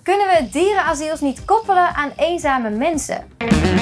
Kunnen we dierenasiels niet koppelen aan eenzame mensen?